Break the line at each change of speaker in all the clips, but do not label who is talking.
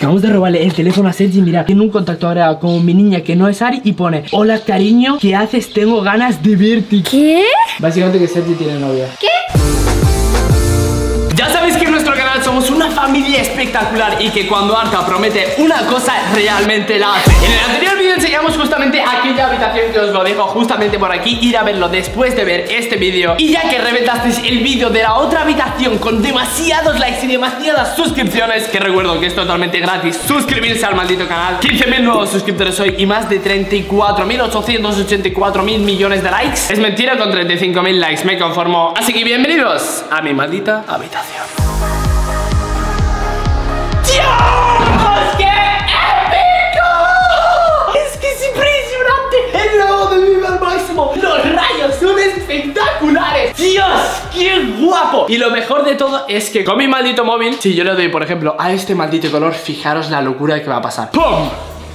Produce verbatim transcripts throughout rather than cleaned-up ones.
Acabamos de robarle el teléfono a Sergi. Mira, tiene un contacto ahora con mi niña que no es Ari y pone: hola cariño, ¿qué haces? Tengo ganas de verte.
¿Qué?
Básicamente que Sergi tiene novia.
¿Qué?
Ya sabéis que en nuestro canal somos una familia espectacular y que cuando Arta promete una cosa realmente la hace. En el anterior vídeo enseñamos justamente aquella habitación que os lo dejo justamente por aquí. Ir a verlo después de ver este vídeo. Y ya que reventasteis el vídeo de la otra habitación con demasiados likes y demasiadas suscripciones, que recuerdo que es totalmente gratis suscribirse al maldito canal, quince mil nuevos suscriptores hoy y más de treinta y cuatro mil ochocientos ochenta y cuatro mil millones de likes. Es mentira, con treinta y cinco mil likes me conformo. Así que bienvenidos a mi maldita habitación. ¡Dios! ¡Qué épico! Es que es impresionante. El logo de Vive al Máximo. Los rayos son espectaculares. ¡Dios! ¡Qué guapo! Y lo mejor de todo es que con mi maldito móvil, si yo le doy, por ejemplo, a este maldito color, fijaros la locura que va a pasar. ¡Pum!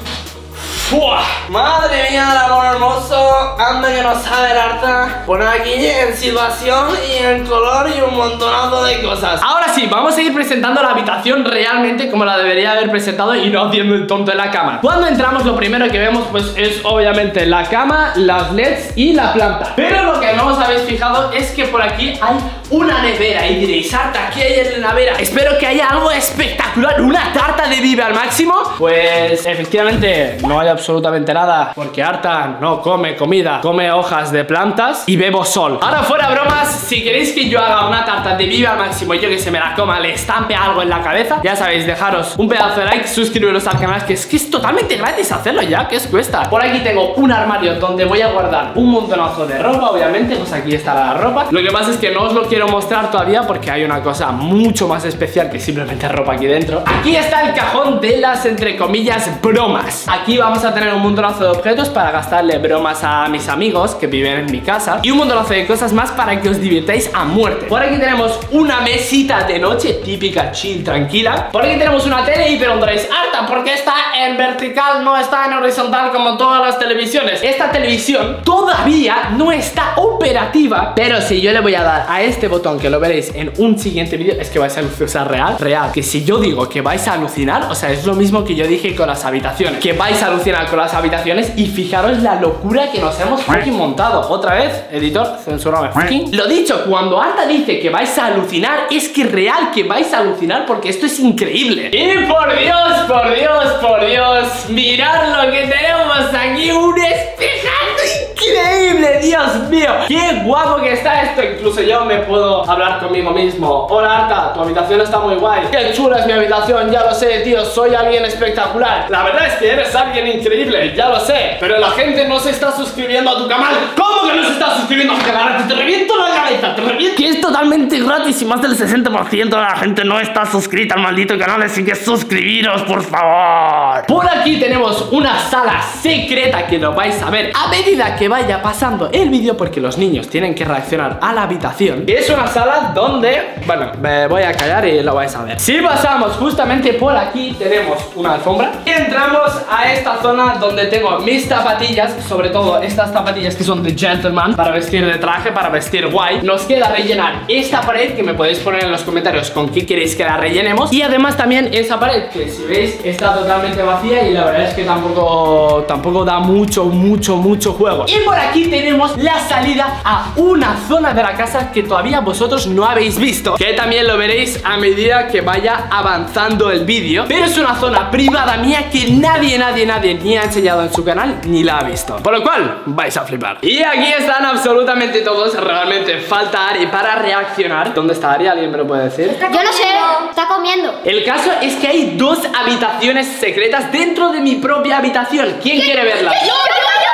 ¡Fua! Madre mía, el amor hermoso. Anda que no sabe el Arta. Pon aquí en situación y en color y un montonazo de cosas. Ahora sí, vamos a ir presentando la habitación realmente como la debería haber presentado y no haciendo el tonto en la cama. Cuando entramos lo primero que vemos pues es obviamente la cama, las L E Ds y la planta. Pero lo que no os habéis fijado es que por aquí hay una nevera. Y diréis: Arta, ¿qué hay en la nevera? Espero que haya algo espectacular. ¿Una tarta de Vive al Máximo? Pues efectivamente no hay absolutamente nada, porque Arta no come comida, come hojas de plantas y bebo sol. Ahora fuera bromas, si queréis que yo haga una tarta de Vive al Máximo y yo que se me la coma, le estampe algo en la cabeza, ya sabéis, dejaros un pedazo de like, suscribiros al canal, que es que es totalmente gratis hacerlo ya, ¿qué os cuesta? Por aquí tengo un armario donde voy a guardar un montonazo de ropa, obviamente, pues aquí está la ropa. Lo que pasa es que no os lo quiero mostrar todavía porque hay una cosa mucho más especial que simplemente ropa aquí dentro. Aquí está el cajón de las, entre comillas, bromas. Aquí vamos a tener un montonazo de objetos para gastarle bromas a mis amigos que viven en mi casa y un montonazo de cosas más para que os divirtáis a muerte. Por aquí tenemos una mesita de noche típica, chill, tranquila. Por aquí tenemos una tele y preguntaréis: Arta, ¿por qué está en vertical, no está en horizontal como todas las televisiones? Esta televisión todavía no está operativa, pero si yo le voy a dar a este botón, que lo veréis en un siguiente vídeo, es que vais a alucinar, real, real, que si yo digo que vais a alucinar, o sea, es lo mismo que yo dije con las habitaciones, que vais a alucinar con las habitaciones. Y fijaros la locura que nos hemos fucking montado. Otra vez, editor, censurame fucking. Lo dicho, cuando Arta dice que vais a alucinar, es que real que vais a alucinar, porque esto es increíble. Y por Dios, por Dios, por Dios, mirad lo que tenemos aquí, un espejazo increíble, Dios mío. Qué guapo que está esto. Incluso yo me puedo hablar conmigo mismo. Hola Arta, tu habitación está muy guay. Qué chula es mi habitación, ya lo sé, tío, soy alguien espectacular. La verdad es que eres alguien increíble, ya lo sé, pero la gente no se está suscribiendo a tu canal. ¿Cómo que no se está suscribiendo a tu canal? Te reviento la cabeza, te reviento. Que es totalmente gratis y más del sesenta por ciento de la gente no está suscrita al maldito canal, así que suscribiros, por favor. Por aquí tenemos una sala secreta que lo vais a ver a medida que vaya pasando el vídeo, porque los niños tienen que reaccionar a la habitación. Es una sala donde, bueno, me voy a callar y lo vais a ver. Si pasamos justamente por aquí, tenemos una alfombra y entramos a esta zona donde tengo mis zapatillas, sobre todo estas zapatillas que son de gentleman, para vestir de traje, para vestir guay. Nos queda rellenar esta pared, que me podéis poner en los comentarios con qué queréis que la rellenemos, y además también esa pared, que si veis está totalmente vacía y la verdad es que tampoco, tampoco da mucho, mucho, mucho juego. Y por aquí tenemos la salida a una zona de la casa que todavía vosotros no habéis visto, que también lo veréis a medida que vaya avanzando el vídeo, pero es una zona privada mía que nadie, nadie, nadie ni ha enseñado en su canal ni la ha visto, por lo cual vais a flipar. Y aquí están absolutamente todos. Realmente falta Ari para reaccionar. ¿Dónde está Ari? ¿Alguien me lo puede decir?
Yo no sé, está comiendo.
El caso es que hay dos habitaciones secretas dentro de mi propia habitación. ¿Quién quiere verlas?
Yo, yo, yo,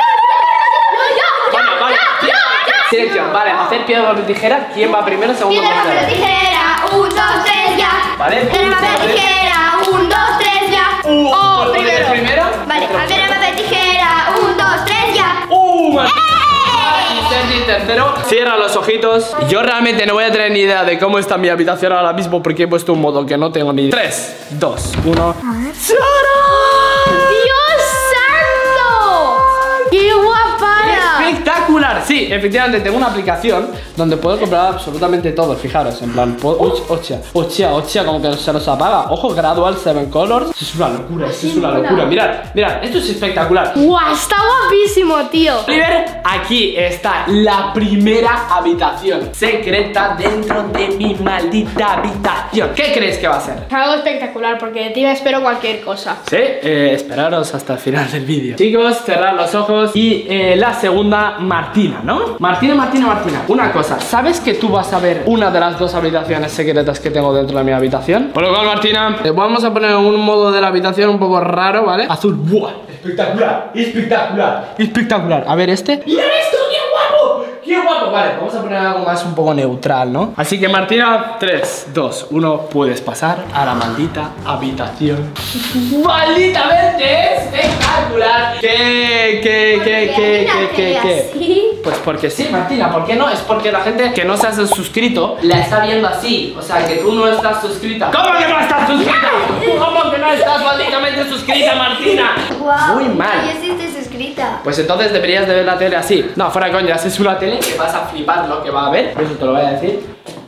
yo,
Bueno, vale. Silencio, vale, hacer piedra, papel, tijera. ¿Quién va primero? Segundo,
piedra, papel, tijera. Un, dos, tres, ya.
Vale.
Piedra, papel, tijera. Un, dos, tres, ya.
Uh,
oh,
¿puedo poner
primero.
primero?
Vale, piedra, papel, tijera. Un, dos, tres, ya.
Uh, man. Y Sergi tercero. Cierra los ojitos. Yo realmente no voy a tener ni idea de cómo está mi habitación ahora mismo, porque he puesto un modo que no tengo ni. tres, dos, uno. ¡Sara!
¡Dios santo! ¡Qué guapada!
espectacular. Sí, efectivamente tengo una aplicación donde puedo comprar absolutamente todo. Fijaros, en plan, ochia, ochia, ochia, como que se nos apaga. Ojo, Gradual Seven Colors. Esto es una locura, esto es una locura. Mirad, mirad, esto es espectacular.
¡Guau! Está guapísimo, tío.
Oliver, aquí está la primera habitación secreta dentro de mi maldita habitación. ¿Qué crees que va a ser?
Algo espectacular, porque de ti me espero cualquier cosa.
Sí, eh, esperaros hasta el final del vídeo. Chicos, cerrad los ojos. Y eh, la segunda, Martina, ¿no? Martina, Martina, Martina. Una cosa, ¿sabes que tú vas a ver una de las dos habitaciones secretas que tengo dentro de mi habitación? Por lo cual, Martina, eh, vamos a poner un modo de la habitación un poco raro, ¿vale? Azul, ¡buah! Espectacular, espectacular, espectacular. A ver este. ¡Mira esto! ¡Qué guapo! ¡Qué guapo! Vale, vamos a poner algo más un poco neutral, ¿no? Así que, Martina, tres, dos, uno, puedes pasar a la maldita habitación. ¡Malditamente espectacular! ¿Qué, qué, qué, qué, qué, qué, qué? Pues porque sí, Martina, ¿por qué no? Es porque la gente que no se ha suscrito la está viendo así. O sea, que tú no estás suscrita. ¿Cómo que no estás suscrita? ¿Cómo que no estás malditamente suscrita, Martina?
Wow,
muy mal.
Yo sí estoy suscrita.
Pues entonces deberías de ver la tele así. No, fuera coña, si es una tele que vas a flipar lo que va a ver. Eso te lo voy a decir.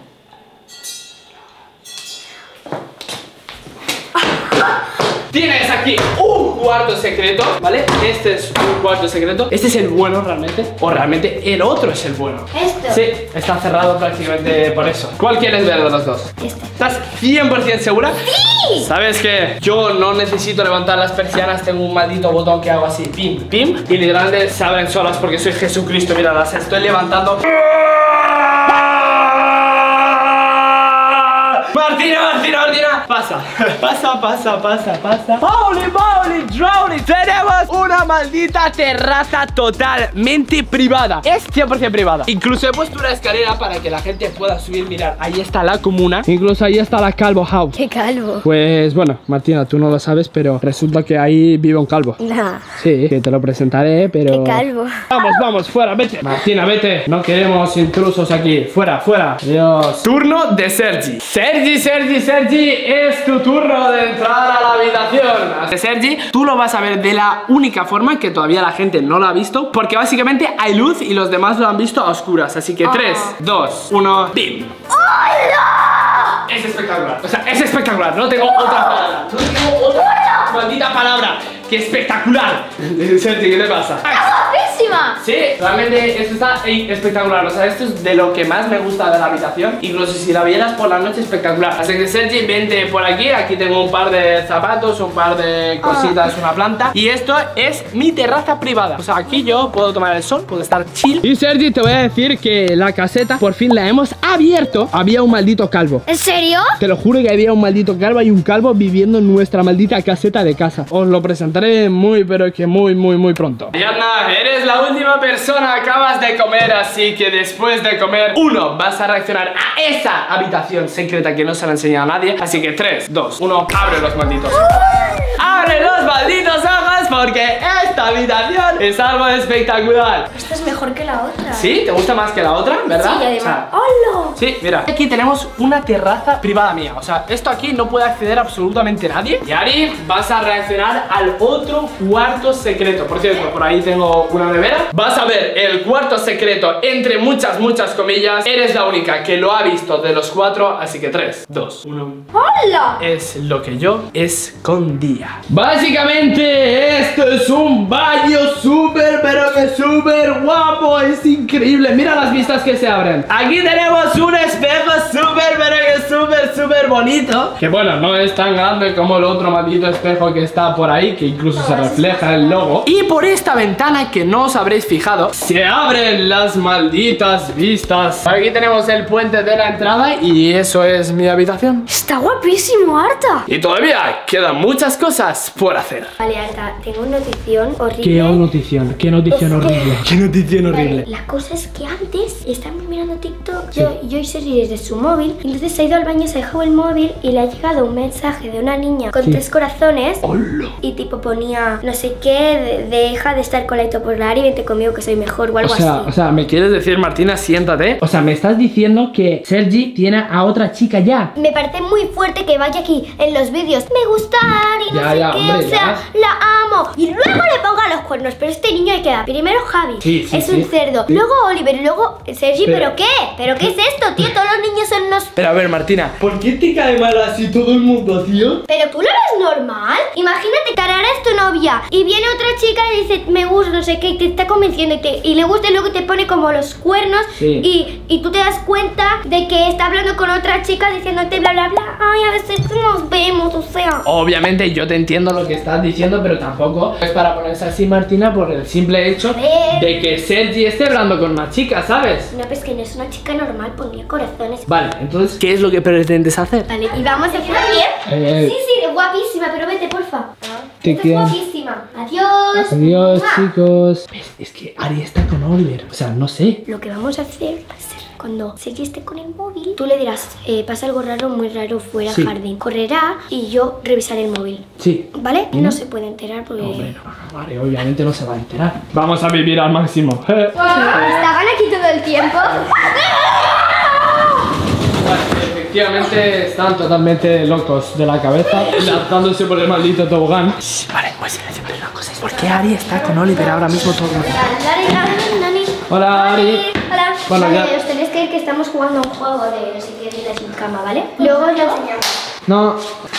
Tienes aquí un cuarto secreto, ¿vale? Este es un cuarto secreto. Este es el bueno realmente. O realmente el otro es el bueno.
¿Esto?
Sí, está cerrado prácticamente por eso. ¿Cuál quieres ver de los dos?
Este.
¿Estás cien por cien segura?
¡Sí!
¿Sabes qué? Yo no necesito levantar las persianas. Tengo un maldito botón que hago así, pim, pim. Y literalmente se abren solas porque soy Jesucristo. Mira, las estoy levantando. Martina, Martina, Martina. Pasa, pasa, pasa, pasa, pasa. Pauli, Pauli, Drowny. Tenemos una maldita terraza totalmente privada. Es cien por cien privada. Incluso he puesto una escalera para que la gente pueda subir. Mirar, ahí está la comuna. Incluso ahí está la Calvo House.
¿Qué calvo?
Pues bueno, Martina, tú no lo sabes, pero resulta que ahí vive un calvo.
Nah.
Sí, que te lo presentaré, pero...
¿Qué calvo?
Vamos, vamos, fuera, vete. Martina, vete. No queremos intrusos aquí. Fuera, fuera. Dios. Turno de Sergi. Sergi, Sergi, Sergi, es tu turno de entrar a la habitación. Sergi, tú lo vas a ver de la única forma que todavía la gente no lo ha visto, porque básicamente hay luz y los demás lo han visto a oscuras. Así que tres, dos, uno, ¡bim! ¡Hola! Es espectacular. O sea, es espectacular. No tengo otra palabra. No tengo otra maldita palabra. ¡Qué espectacular! Sergi, ¿qué le pasa?
¡Guapísima!
Sí, realmente esto está espectacular. O sea, esto es de lo que más me gusta de la habitación. Incluso si la vieras por la noche, espectacular. Así que Sergi, vente por aquí. Aquí tengo un par de zapatos, un par de cositas, una planta. Y esto es mi terraza privada. O sea, aquí yo puedo tomar el sol, puedo estar chill. Y Sergi, te voy a decir que la caseta por fin la hemos abierto. Había un maldito calvo.
¿En serio?
Te lo juro que había un maldito calvo y un calvo viviendo en nuestra maldita caseta de casa. Os lo presentaré muy, pero que muy, muy, muy pronto. Ariadna, eres la última persona. Acabas de comer, así que después de comer, uno, vas a reaccionar a esa habitación secreta que no se la ha enseñado a nadie. Así que tres, dos, uno, abre los malditos ojos. ¡Abre los malditos ojos! Porque esta habitación es algo espectacular.
Esta es mejor que la otra.
¿Sí? ¿Te gusta más que la otra? ¿Verdad?
Sí, además.
O sea,
¡hola!
sí, mira, aquí tenemos una terraza privada mía. O sea, esto aquí no puede acceder absolutamente nadie. Y Ari, vas a reaccionar al otro cuarto secreto. Por cierto, por ahí tengo una nevera. Vas a ver el cuarto secreto, entre muchas, muchas comillas. Eres la única que lo ha visto de los cuatro. Así que tres, dos, uno.
¡hola!
Es lo que yo escondía. Básicamente esto es un baño súper, pero que súper guapo. Es increíble. Mira las vistas que se abren. Aquí tenemos un espejo súper, pero que súper, súper bonito. Que bueno, no es tan grande como el otro maldito espejo que está por ahí, que incluso se refleja el logo. Y por esta ventana que no os habréis fijado, se abren las malditas vistas. Aquí tenemos el puente de la entrada y eso es mi habitación.
Está guapísimo, Arta.
Y todavía quedan muchas cosas por hacer.
Vale, Arta, tengo una notición horrible.
¿Qué notición? ¿Qué notición
Es que-
horrible? ¿Qué notición
Vale,
horrible?
la cosa es que antes estábamos mirando TikTok, yo, yo y Sergi desde su móvil, y entonces se ha ido al baño, se ha dejado el móvil y le ha llegado un mensaje de una niña con
Sí.
tres corazones.
¡Hola!
Y tipo ponía, no sé qué, de- deja de estar con la hipopolar y vente conmigo que soy mejor o
O
algo
sea,
así.
o sea, ¿me quieres decir, Martina, siéntate? O sea, ¿me estás diciendo que Sergi tiene a otra chica ya?
Me parece muy fuerte que vaya aquí en los vídeos. Me gusta Ari, no
Ya,
sé
ya,
qué,
hombre,
o sea,
ya.
la amo. Y luego le ponga los cuernos, pero este niño hay que dar. Primero Javi,
Sí, sí,
es
sí.
un cerdo.
Sí.
Luego Oliver, y luego Sergi,
Pero-
¿pero qué? ¿Pero qué es esto, tío? Todos los niños son unos...
Pero a ver, Martina, ¿por qué te cae mal así todo el mundo, tío?
¿Pero tú lo ves normal? Imagínate que ahora es tu novia y viene otra chica y dice, me gusta, no sé qué, y te está convenciendo y, te, y le gusta y luego te pone como los cuernos
Sí.
y, y tú te das cuenta de que está hablando con otra chica diciéndote bla, bla, bla. Ay, a veces nos vemos, o sea...
Obviamente yo te entiendo lo que estás diciendo, pero tampoco es para ponerse así, Martina, por el simple hecho
ver.
de que Sergi esté hablando con una chica, ¿sabes?
No, pues que no es una chica normal, ponía corazones.
Vale, entonces, ¿qué es lo que pretendes hacer?
Vale, y vamos a hacer bien.
Eh,
Sí, sí, guapísima, pero vete, porfa.
Te
Estás
quiero.
guapísima. Adiós.
Adiós,
¡Mua!
chicos. ¿Ves? Es que Ari está con Oliver. O sea, no sé.
Lo que vamos a hacer va a ser cuando Sergi esté con el móvil, tú le dirás, eh, pasa algo raro, muy raro fuera
Sí.
al jardín. Correrá y yo revisaré el móvil.
Sí.
¿Vale? No se puede enterar porque...
Hombre, no, no, vale, obviamente no se va a enterar. Vamos a vivir al máximo.
¿Estaban aquí todo el tiempo?
Efectivamente están totalmente locos de la cabeza, lanzándose por el maldito tobogán. Vale, pues silencio, pero una cosa es ¿por qué Ari está con Oliver ahora mismo todo el rato? Hola, Ari.
Hola.
Bueno,
Vale,
ya-
os tenéis que ir que estamos jugando a un juego de no sé qué de sin cama, ¿vale? Luego os lo enseñamos.
No.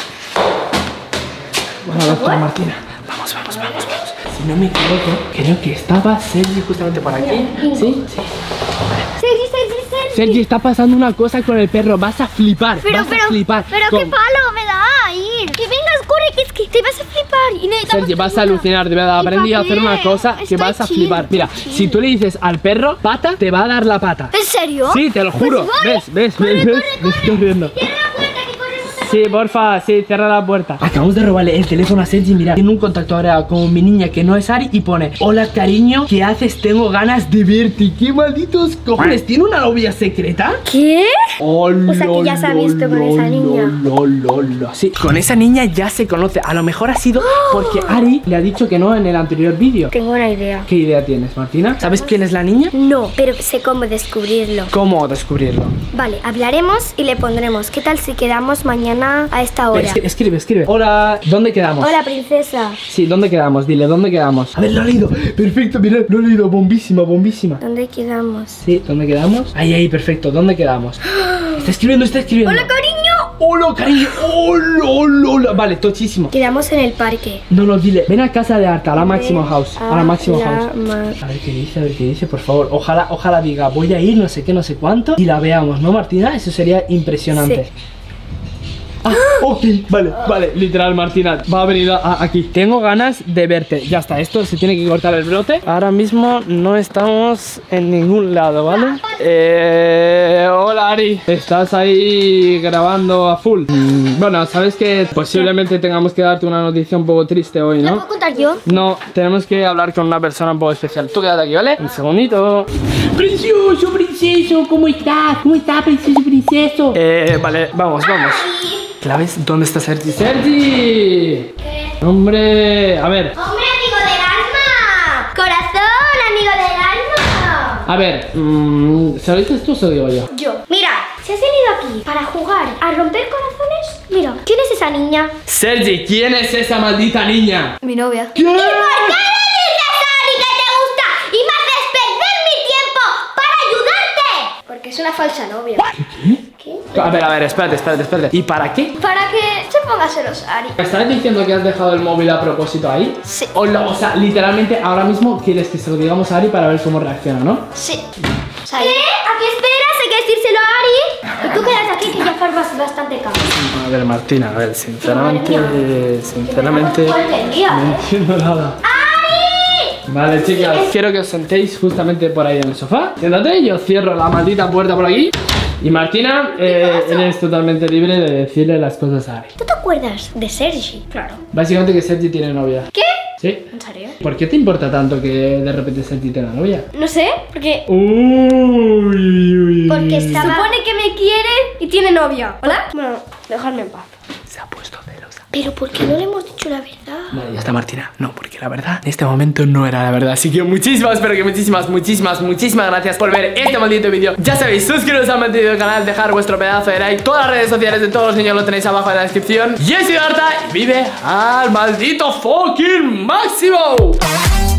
Bueno, doctora Martina. Vamos, vamos, vamos, vamos. Si no me equivoco, creo que estaba Sergi justamente por aquí. ¿Sí? Sí.
Sergi, Sergi, Sergi.
Sergi, está pasando una cosa con el perro. Vas a flipar.
Pero,
vas
pero,
a flipar.
pero
Con-
qué palo me da ir. Que vengas, corre, que es que te vas a flipar. Y necesitamos
Sergi, vas a
ayuda.
alucinar, de verdad.
¿Y
Aprendí a
pa'
hacer
qué?
una cosa que
Estoy
vas a
chill,
flipar. Mira,
estoy chill.
si tú le dices al perro pata, te va a dar la pata.
¿En serio?
Sí, te lo juro.
Pues vale.
¿Ves? ¿Ves?
Corre,
¿Ves?
corre,
¿Ves?
corre.
Estoy corriendo.
Cierra la puerta, que corremos a...
Sí, porfa, sí, cierra la puerta. Acabamos de robarle el teléfono a Sergi. Mira, tiene un contacto ahora con mi niña que no es Ari y pone: hola, cariño, ¿qué haces? Tengo ganas de verte. ¡Qué malditos cojones! ¿Tiene una novia secreta?
¿Qué?
Oh,
O sea, que ya se ha visto con esa niña.
lo, lo, lo. Sí, con esa niña ya se conoce. A lo mejor ha sido porque Ari le ha dicho que no en el anterior vídeo.
Tengo una idea.
¿Qué idea tienes, Martina? ¿Sabes quién es la niña?
No, pero sé cómo descubrirlo.
¿Cómo descubrirlo?
Vale, hablaremos y le pondremos. ¿Qué tal si quedamos mañana a esta hora?
Es- escribe, escribe. Hola, ¿dónde quedamos?
Hola, princesa.
Sí, ¿dónde quedamos? Dile, ¿dónde quedamos? A ver, lo he leído. Perfecto, mira, lo he leído. Bombísima, bombísima.
¿Dónde quedamos?
Sí, ¿dónde quedamos? Ahí, ahí, perfecto. ¿Dónde quedamos? Está escribiendo, está escribiendo.
¡Hola, cariño!
Hola, cariño. Hola, hola, hola. Vale, tochísimo.
Quedamos en el parque.
No, no, dile. Ven a casa de Arta, a la Máximo House. A la Máximo
la
House.
ma-
A ver qué dice, a ver qué dice, por favor. Ojalá, ojalá diga, voy a ir, no sé qué, no sé cuánto. Y la veamos, ¿no, Martina? Eso sería impresionante.
Sí.
Ah, ok, vale, vale, literal, Martina, va a venir a- aquí. Tengo ganas de verte. Ya está, esto se tiene que cortar el brote. Ahora mismo no estamos en ningún lado, ¿vale? Eh, hola, Ari. ¿Estás ahí grabando a full? Mm, bueno, sabes que posiblemente tengamos que darte una noticia un poco triste hoy,
¿La
¿no?
puedo contar yo?
No, tenemos que hablar con una persona un poco especial. Tú quédate aquí, ¿vale? Un segundito. Precioso, princeso, ¿cómo estás? ¿Cómo estás, precioso, princeso? Eh, vale, vamos, vamos. ¿Claves? ¿Dónde está Sergi? ¡Sergi!
¿Qué?
Hombre, a ver,
¡Hombre, amigo del alma! ¡Corazón, amigo del alma!
a ver, mmm, ¿se lo dices tú o se lo digo yo?
Yo. Mira, si has venido aquí para jugar a romper corazones, mira, ¿quién es esa niña?
Sergi, ¿quién es esa maldita niña?
Mi novia.
¿Qué?
¿Por qué me dices, Ari, que te gusta y me haces perder mi tiempo para ayudarte? Porque es una falsa novia.
¿Qué?
¿Qué?
A ver, a ver, espérate, espérate, espérate. ¿Y para qué?
Para que se ponga celosa, Ari.
¿Me estás diciendo que has dejado el móvil a propósito ahí?
Sí.
O, lo- o sea, literalmente ahora mismo quieres que se lo digamos a Ari para ver cómo reacciona, ¿no?
Sí. ¿Qué? ¿A qué esperas? Hay que decírselo a Ari. Y tú quedas aquí que ya formas bastante caos.
A ver, Martina, a ver, sinceramente,
Madre
sinceramente,
Que me da un día,
no
¿eh?
entiendo nada.
¡Ari!
Vale, chicas, quiero que os sentéis justamente por ahí en el sofá. Siéntate, yo cierro la maldita puerta por aquí. Y Martina, eh, eres totalmente libre de decirle las cosas a Ari.
¿Tú te acuerdas de Sergi? Claro.
Básicamente que Sergi tiene novia.
¿Qué?
¿Sí?
¿En serio?
¿Por qué te importa tanto que de repente Sergi tenga novia?
No sé, porque...
Uy, uy, uy.
Porque estaba... supone que me quiere y tiene novia. ¿Hola? Bueno, dejadme en paz.
Se ha puesto celosa.
Pero ¿por qué no le hemos dicho la verdad?
Vale, ya está, Martina. No, porque la verdad en este momento no era la verdad. Así que muchísimas, pero que muchísimas, muchísimas, muchísimas gracias por ver este maldito vídeo. Ya sabéis, suscribiros al maldito canal, dejar vuestro pedazo de like. Todas las redes sociales de todos los niños lo tenéis abajo en la descripción. Y he sido Arta y vive al maldito fucking máximo.